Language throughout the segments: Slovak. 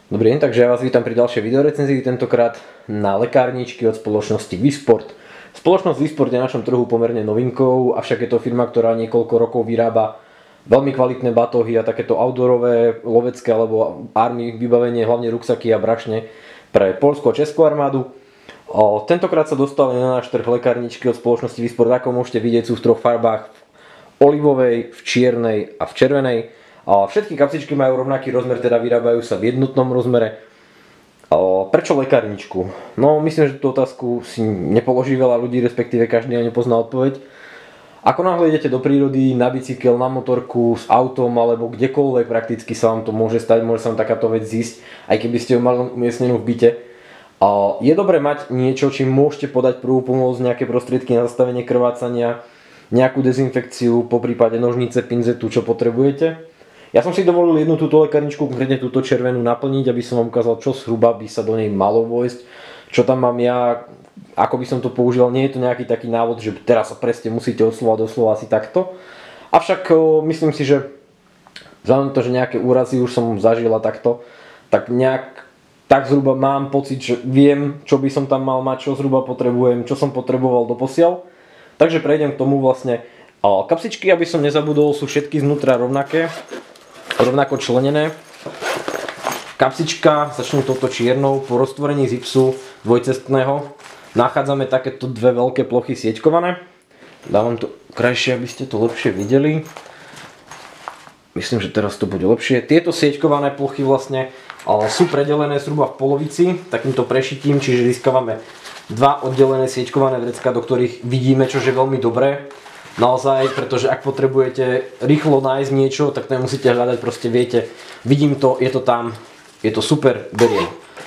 Dobrý deň, takže ja vás vítam pri ďalšej videorecenzii, tentokrát na lekárničky od spoločnosti Visport. Spoločnosť Visport je na našom trhu pomerne novinkou, avšak je to firma, ktorá niekoľko rokov vyrába veľmi kvalitné batohy a takéto outdoorové, lovecké alebo army vybavenie, hlavne ruksaky a brašne pre poľskú a českú armádu. Tentokrát sa dostali na náš trh lekárničky od spoločnosti Visport, ako môžete vidieť, sú v troch farbách: v olivovej, v čiernej a v červenej. Všetky kapsičky majú rovnaký rozmer, teda vyrábajú sa v jednotnom rozmere. Prečo lekárničku? No, myslím, že tú otázku si nepoloží veľa ľudí, respektíve každý na ňu pozná odpoveď. Ako náhle idete do prírody, na bicykel, na motorku, s autom alebo kdekoľvek, prakticky sa vám to môže stať, môže sa vám takáto vec zísť, aj keby ste ju mali umiestnenú v byte. Je dobré mať niečo, čím môžete podať prvú pomoc, nejaké prostriedky na zastavenie krvácania, nejakú dezinfekciu, poprípade nožnice, pinzetu, čo potrebujete. Ja som si dovolil jednu túto lekárničku, konkrétne túto červenú, naplniť, aby som vám ukázal, čo zhruba by sa do nej malo vojsť, čo tam mám ja, ako by som to používal. Nie je to nejaký taký návod, že teraz sa presne musíte doslova asi takto. Avšak myslím si, že vzhľadom to, že nejaké úrazy už som zažil a takto, tak tak zhruba mám pocit, že viem, čo by som tam mal mať, čo zhruba potrebujem, čo som potreboval doposiaľ. Takže prejdem k tomu vlastne. Kapsičky, aby som nezabudol, sú všetky znútra rovnako členené. Kapsička, začnem touto čiernou, po roztvorení zipsu dvojcestného nachádzame takéto dve veľké plochy sieťkované. Dávam to krajšie, aby ste to lepšie videli. Myslím, že teraz to bude lepšie. Tieto sieťkované plochy vlastne sú predelené zhruba v polovici takýmto prešitím, čiže získavame dva oddelené sieťkované vrecká, do ktorých vidíme, čo je veľmi dobré. Naozaj, pretože ak potrebujete rýchlo nájsť niečo, tak to nemusíte hľadať, proste viete, vidím to, je to tam, je to super, beriem.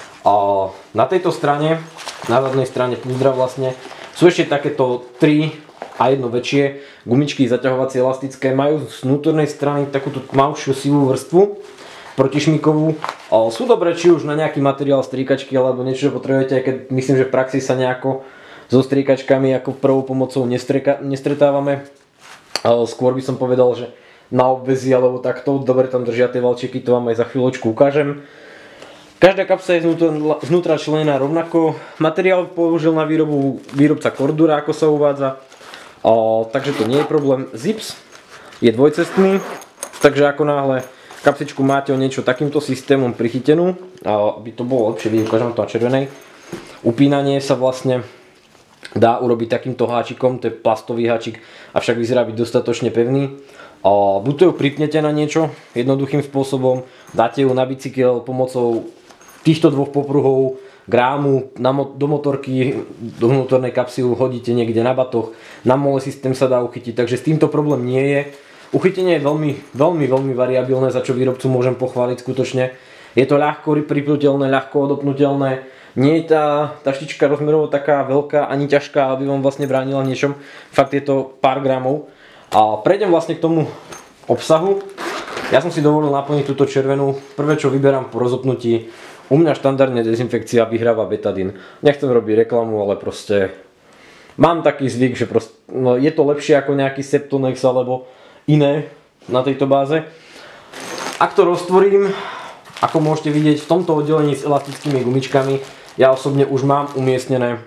Na tejto strane, na zadnej strane púzdra vlastne, sú ešte takéto 3 a jedno väčšie gumičky zaťahovacie elastické, majú z vnútornej strany takúto tmavšiu sivú vrstvu protišmikovú. Sú dobré či už na nejaký materiál strýkačky alebo niečo, čo potrebujete, aj keď myslím, že v praxi sa nejako so striekačkami ako prvou pomocou nestretávame. Skôr by som povedal, že na obvezy alebo takto dobre tam držia tie valčeky, to vám aj za chvíľočku ukážem. Každá kapsa je znútra členená rovnako. Materiál použil na výrobu výrobca Cordura, ako sa uvádza. Takže to nie je problém. Zips je dvojcestný, takže ako náhle kapsičku máte o niečo takýmto systémom prichytenú, aby to bolo lepšie, ukážem to na červenej. Upínanie sa vlastne dá urobiť takýmto háčikom, to je plastový háčik, avšak vyzerá byť dostatočne pevný. Buď to ju pripnete na niečo jednoduchým spôsobom, dáte ju na bicykel pomocou týchto dvoch popruhov, grámu, do motorky, do vnútornej kapsy ju hodíte niekde na batoh, na mole systém sa dá uchytiť, takže s týmto problém nie je. Uchytenie je veľmi variabilné, za čo výrobcu môžem pochváliť skutočne. Je to ľahko pripnutelné, ľahko odopnutelné. Nie je tá taštička rozmerovo taká veľká ani ťažká, aby vám vlastne bránila v niečom. Fakt je to pár gramov. A prejdem vlastne k tomu obsahu. Ja som si dovolil naplniť túto červenú. Prvé, čo vyberám po rozopnutí, u mňa štandardne dezinfekcia vyhráva betadín. Nechcem robiť reklamu, ale proste mám taký zvyk, že proste, no, je to lepšie ako nejaký Septonex alebo iné na tejto báze. Ak to roztvorím, ako môžete vidieť v tomto oddelení s elastickými gumičkami, ja osobne už mám umiestnené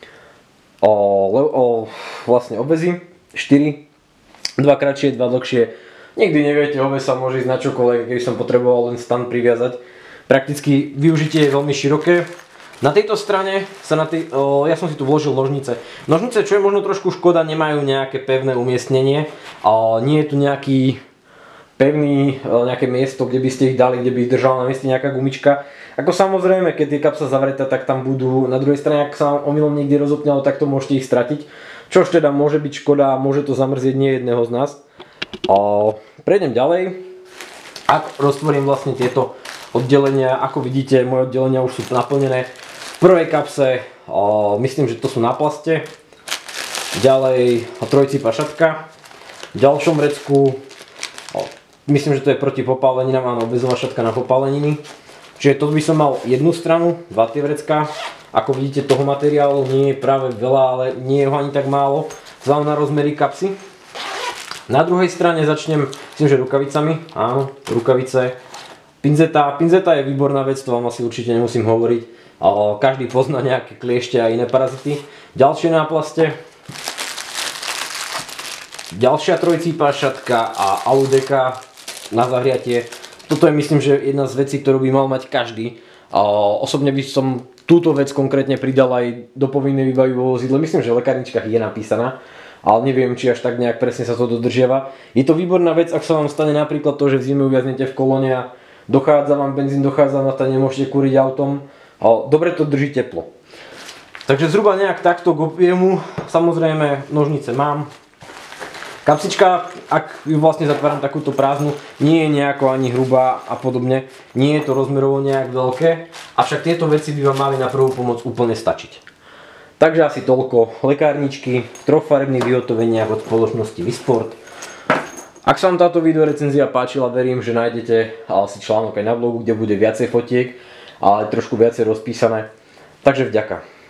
vlastne obvezy, 4, 2 kratšie, 2 dlhšie. Nikdy neviete, obväz sa môže ísť na čokoľvek, keby som potreboval len stan priviazať. Prakticky využitie je veľmi široké. Na tejto strane ja som si tu vložil nožnice. Nožnice, čo je možno trošku škoda, nemajú nejaké pevné umiestnenie. Nie je tu nejaké miesto, kde by ste ich dali, kde by ich držala na mieste nejaká gumička. Ako samozrejme, keď je kapsa zavretá, tak tam budú, na druhej strane, ak sa omylom niekde rozopne, tak to môžete ich stratiť. Čož teda môže byť škoda a môže to zamrzieť nie jedného z nás. Prejdem ďalej. Ak roztvorím vlastne tieto oddelenia, ako vidíte, moje oddelenia už sú naplnené. V prvej kapse, myslím, že to sú na plaste. Ďalej trojcipa šatka. V ďalšom vrecku, myslím, že to je proti popáleninám, áno, obväzová šatka na popáleniny. Čiže to by som mal jednu stranu, 2 tie vrecká. Ako vidíte, toho materiálu nie je práve veľa, ale nie je ho ani tak málo, vzhľadom na rozmery kapsy. Na druhej strane začnem, myslím, že rukavicami. Áno, rukavice. Pinzeta je výborná vec, to vám asi určite nemusím hovoriť. Každý pozná nejaké kliešte a iné parazity. Ďalšie náplaste. Ďalšia trojcípá šatka a aludeka na zahriatie. Toto je myslím, že jedna z vecí, ktorú by mal mať každý. Osobne by som túto vec konkrétne pridal aj do povinnej výbavy vo vozidle. Myslím, že v lekárničkách je napísaná, ale neviem, či až tak nejak presne sa to dodržiava. Je to výborná vec, ak sa vám stane napríklad to, že v zime uviaznete v kolóne a dochádza vám benzín, dochádza na to, nemôžete kúriť autom. Dobre to drží teplo. Takže zhruba nejak takto k objemu. Samozrejme nožnice mám. Kapsička, ak ju vlastne zatváram takúto prázdnu, nie je nejako ani hrubá a podobne. Nie je to rozmerovo nejak veľké, avšak tieto veci by vám mali na prvú pomoc úplne stačiť. Takže asi toľko lekárničky v trochfarebných vyhotoveniach od spoločnosti Visport. Ak sa vám táto videorecenzia páčila, verím, že nájdete si článok aj na blogu, kde bude viacej fotiek, ale trošku viacej rozpísané. Takže vďaka.